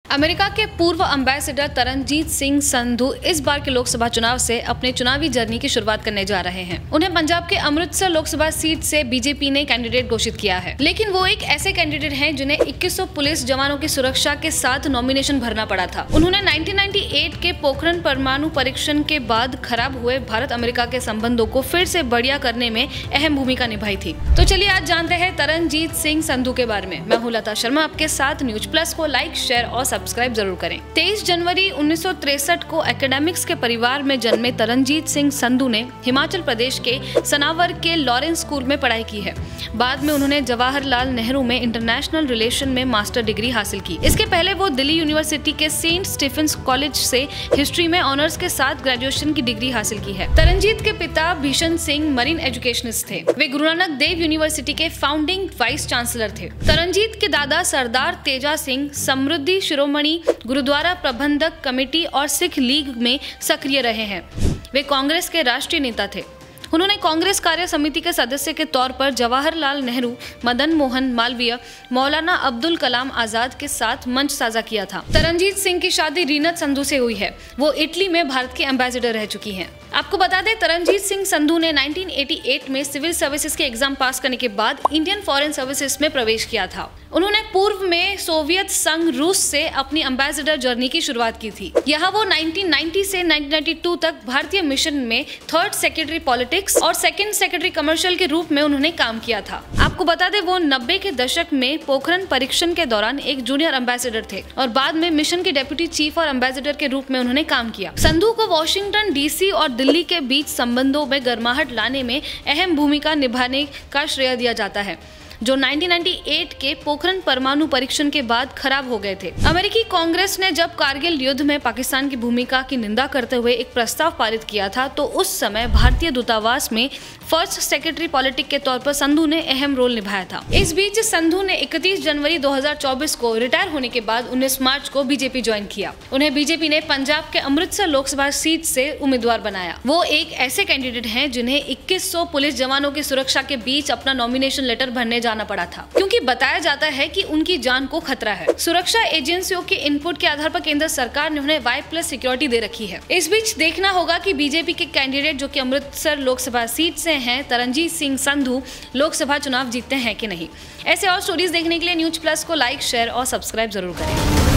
America के पूर्व ambassador Taranjit Singh Sandhu इस बार के लोकसभा चुनाव से अपने चुनावी जर्नी की शुरुआत करने जा रहे हैं। उन्हें पंजाब के अमृतसर लोकसभा सीट से बीजेपी ने कैंडिडेट घोषित किया है, लेकिन वो एक ऐसे कैंडिडेट हैं जिन्हें 2100 पुलिस जवानों की सुरक्षा के साथ नॉमिनेशन भरना पड़ा था। उन्होंने 1998 के पोखरण परमाणु परीक्षण के बाद खराब हुए भारत अमेरिका के संबंधों को फिर से बढ़िया करने में अहम भूमिका निभाई थी। तो चलिए आज जानते हैं तरनजीत सिंह संधू के बारे में। मैं हूं लता शर्मा, आपके साथ न्यूज प्लस को लाइक, शेयर और सब्सक्राइब जरूर करें। 23 जनवरी 1963 को एकेडमिक्स के परिवार में जन्मे तरनजीत सिंह संधू ने हिमाचल प्रदेश के सनावर के लॉरेंस स्कूल में पढ़ाई की है। बाद में उन्होंने जवाहरलाल नेहरू में इंटरनेशनल रिलेशन में मास्टर डिग्री हासिल की। इसके पहले वो दिल्ली यूनिवर्सिटी के सेंट स्टीफेंस कॉलेज से हिस्ट्री में ऑनर्स के साथ ग्रेजुएशन की डिग्री हासिल की है। तरनजीत के पिता भीषण सिंह मरीन एजुकेशनिस्ट थे। वे गुरु नानक देव यूनिवर्सिटी के फाउंडिंग वाइस चांसलर थे। तरनजीत के दादा सरदार तेजा सिंह समृद्धि शिरोमणि गुरुद्वारा प्रबंधक कमेटी और सिख लीग में सक्रिय रहे हैं। वे कांग्रेस के राष्ट्रीय नेता थे। उन्होंने कांग्रेस कार्य समिति के सदस्य के तौर पर जवाहरलाल नेहरू, मदन मोहन मालवीय, मौलाना अब्दुल कलाम आजाद के साथ मंच साझा किया था। तरनजीत सिंह की शादी रीनत संधू से हुई है। वो इटली में भारत के एम्बेसडर रह चुकी हैं। आपको बता दें, तरनजीत सिंह संधू ने 1988 में सिविल सर्विसेज के एग्जाम पास करने के बाद इंडियन फॉरेन सर्विसेज में प्रवेश किया था। उन्होंने पूर्व में सोवियत संघ रूस से अपनी एम्बेसडर जर्नी की शुरुआत की थी। यहाँ वो 1990 से 1992 तक भारतीय मिशन में 3rd सेक्रेटरी पॉलिटिक्स और 2nd सेक्रेटरी कमर्शियल के रूप में उन्होंने काम किया था। आपको बता दें, वो 90 के दशक में पोखरण परीक्षण के दौरान एक जूनियर एम्बेसडर थे और बाद में मिशन के डेप्यूटी चीफ और एम्बेसडर के रूप में उन्होंने काम किया। संधू को वॉशिंगटन डीसी और दिल्ली के बीच संबंधों में गर्माहट लाने में अहम भूमिका निभाने का श्रेय दिया जाता है, जो 1998 के पोखरण परमाणु परीक्षण के बाद खराब हो गए थे। अमेरिकी कांग्रेस ने जब कारगिल युद्ध में पाकिस्तान की भूमिका की निंदा करते हुए एक प्रस्ताव पारित किया था, तो उस समय भारतीय दूतावास में 1st सेक्रेटरी पॉलिटिक्स के तौर पर संधू ने अहम रोल निभाया था। इस बीच संधू ने 31 जनवरी 2024 को रिटायर होने के बाद 19 मार्च को बीजेपी ज्वाइन किया। उन्हें बीजेपी ने पंजाब के अमृतसर लोकसभा सीट से उम्मीदवार बनाया। वो एक ऐसे कैंडिडेट हैं जिन्हें 2100 पुलिस जवानों की सुरक्षा के बीच अपना नॉमिनेशन लेटर भरने जाना पड़ा था, क्योंकि बताया जाता है कि उनकी जान को खतरा है। सुरक्षा एजेंसियों के इनपुट के आधार पर केंद्र सरकार ने उन्हें Y+ सिक्योरिटी दे रखी है। इस बीच देखना होगा कि बीजेपी के कैंडिडेट जो कि अमृतसर लोकसभा सीट से हैं, तरनजीत सिंह संधू, लोकसभा चुनाव जीतते हैं कि नहीं। ऐसे और स्टोरीज देखने के लिए न्यूज प्लस को लाइक, शेयर और सब्सक्राइब जरूर करें।